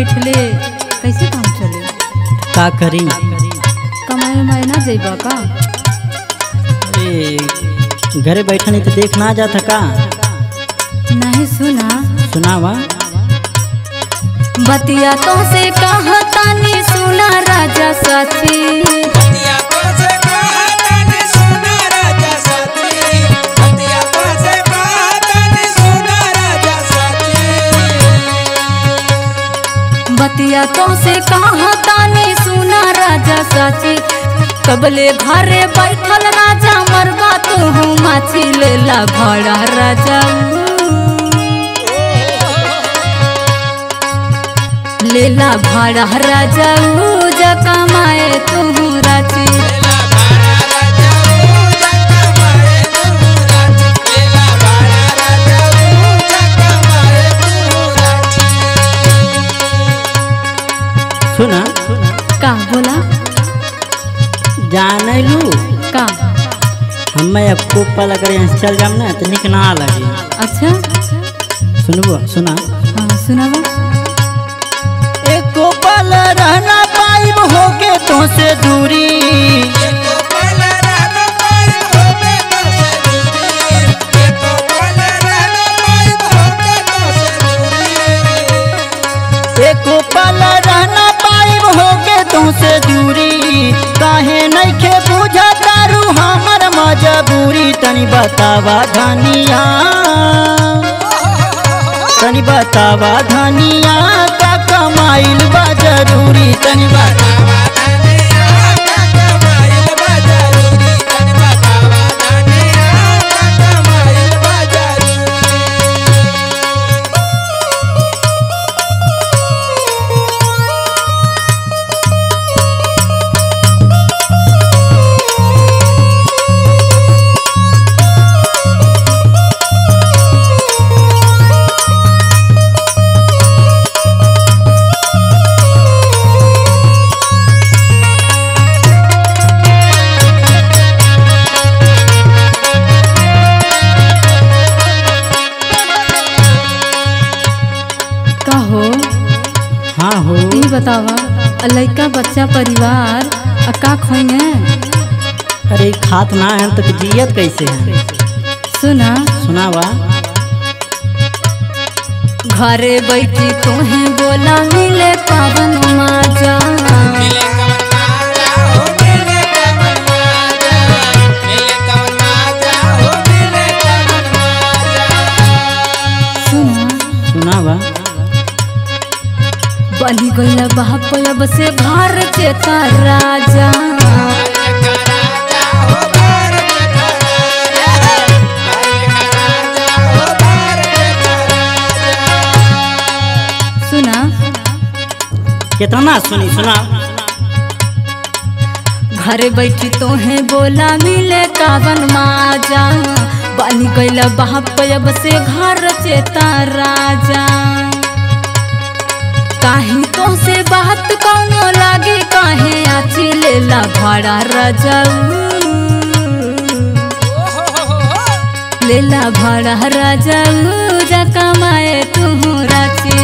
बैठले कैसे काम चले? का करी? कमाए उमाए ना जेबा का? घरे बैठा नहीं तो देख ना जाता का? नहीं सुना सुनावा। बतिया तो से कहतानी सुना राजा साथी। बतिया तो से कहतानी सुना राजा साथी। कबले घरे बैठल राजा मरबा तू माछी लेला भाड़ा राजा। लेला भाड़ा राजा जा कमाए तू राजी। सुना का बोला? जाने लू का हमें अब कोपा लग रहे हैं, चल जाम ना तो निक ना लगे। अच्छा सुनबो सुना। हाँ सुनावा। एक पल रहना पाइब होके तो से दूरी। एक पल रहना पाइब होके तो से दूरी। काहे नहीं के बुझा तारू हमर मजबूरी। तनी बतावा धनिया, तनी बतावा धनिया का कमाइल बा जरूरी। तनी बतावा बतावा। लइका बच्चा परिवार का खोइने? अरे खात ना है तो जियत कैसे है? सुना सुनावा। घरे बैठी तोहे बोला मिले पावन माजा। सुना सुनावा। बनी गईला बाप अब से भार चेता राजा। सुना कितना सुनी सुना। घरे बैठी तोहे बोला मिले कावन माजा। बनी गईला बाप अब से घर चेता राजा। काहे तो से बात कौनो लागे काहे आची लेला भाड़ा राजा। लेला भाड़ा राजा जा कमाए तू राची।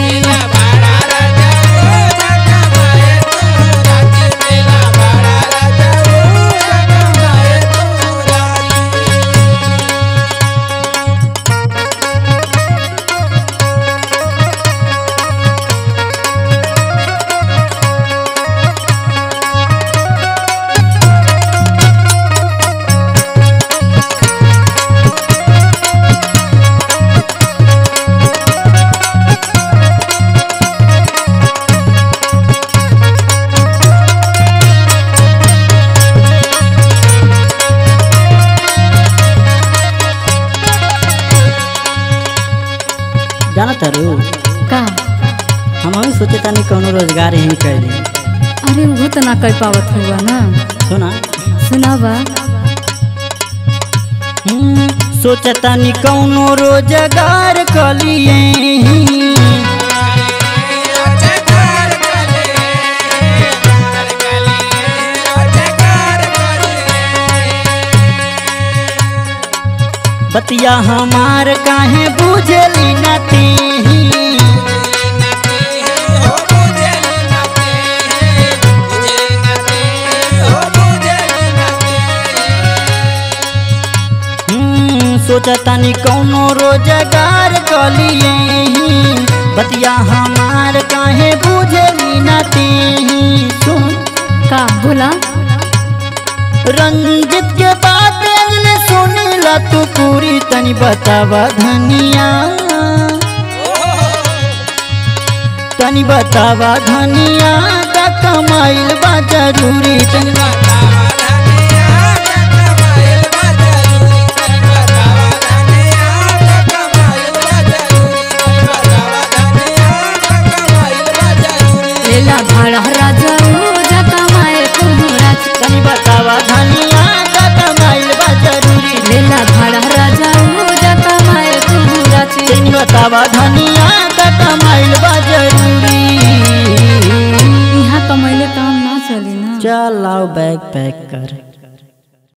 जाना तारू का हम सोचे तानी कौनो रोजगार ही कर ली। अरे वो तो ना कर पावत हुआ ना। सुना सुनावा। सोचे तानी कौनो रोजगार कर लिए। बतिया हमार काहे बुझली नती। सोचतानी कौनो रोजगार कलिए बतिया हमार काहे बुझली नाती। सुन का बोला रंजित के बात सुनीला तू पूरी तनी बतावा धनिया, तनी बतावा धनिया का कमाइल बा जरूरी तनी लेला भाड़ा राजा जा कमाए तुहरा, तनी बतावा धनिया का कमाइल बा जरूरी। लेला भाड़ा राजा जा कमाए तुहरा, तनी बतावा धनिया का कमाइल बा जरूरी। यहाँ कमाइले काम ना चली ना। चल आओ बैग पैक कर।